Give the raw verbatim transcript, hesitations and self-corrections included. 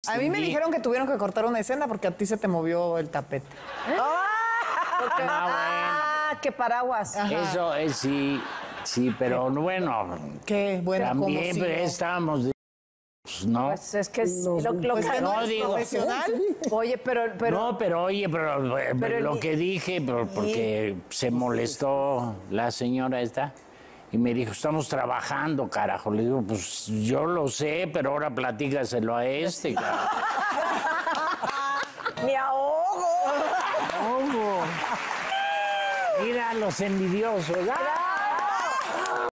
A mí me dijeron que tuvieron que cortar una escena porque a ti se te movió el tapete. Porque- Ah, ah, qué paraguas. Eso es sí, sí, pero bueno. Qué bueno. También como pero si no. estábamos de... Pues, no. Pues es que es lo, lo Pues que que no no eres digo. profesional. Oye, pero, pero no, pero oye, pero, eh, Pero lo el- que dije, pero porque se molestó la señora esta y me dijo, estamos trabajando, carajo. Le digo, pues yo lo sé, pero ahora platícaselo a este, carajo. me ahogo. Mira los envidiosos. ¡Ah!